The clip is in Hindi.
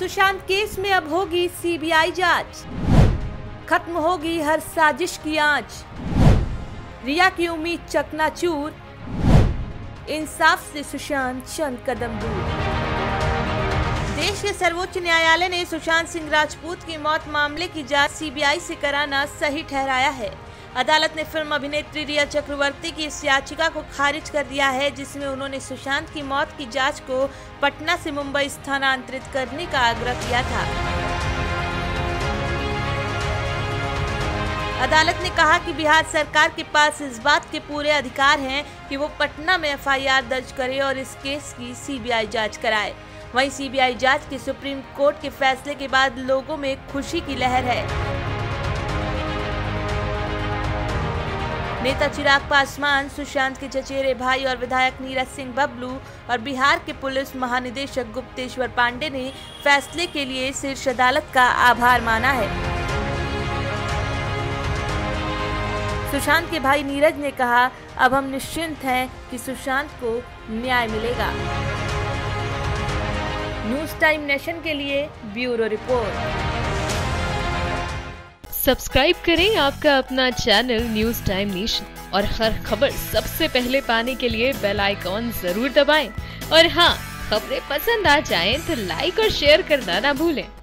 सुशांत केस में अब होगी सीबीआई जांच, खत्म होगी हर साजिश की आंच, रिया की उम्मीद चकनाचूर, इंसाफ से सुशांत चंद कदम दूर। देश के सर्वोच्च न्यायालय ने सुशांत सिंह राजपूत की मौत मामले की जांच सीबीआई से कराना सही ठहराया है। अदालत ने फिल्म अभिनेत्री रिया चक्रवर्ती की इस याचिका को खारिज कर दिया है, जिसमें उन्होंने सुशांत की मौत की जांच को पटना से मुंबई स्थानांतरित करने का आग्रह किया था। अदालत ने कहा कि बिहार सरकार के पास इस बात के पूरे अधिकार हैं कि वो पटना में एफआईआर दर्ज करे और इस केस की सीबीआई जांच कराए। वहीं सीबीआई जांच के सुप्रीम कोर्ट के फैसले के बाद लोगों में खुशी की लहर है। नेता चिराग पासवान, सुशांत के चचेरे भाई और विधायक नीरज सिंह बबलू और बिहार के पुलिस महानिदेशक गुप्तेश्वर पांडे ने फैसले के लिए शीर्ष अदालत का आभार माना है। सुशांत के भाई नीरज ने कहा, अब हम निश्चिंत हैं कि सुशांत को न्याय मिलेगा। न्यूज़ टाइम नेशन के लिए ब्यूरो रिपोर्ट। सब्सक्राइब करें आपका अपना चैनल न्यूज़ टाइम नेशन और हर खबर सबसे पहले पाने के लिए बेल आइकॉन जरूर दबाएं। और हाँ, खबरें पसंद आ जाएं तो लाइक और शेयर करना ना भूलें।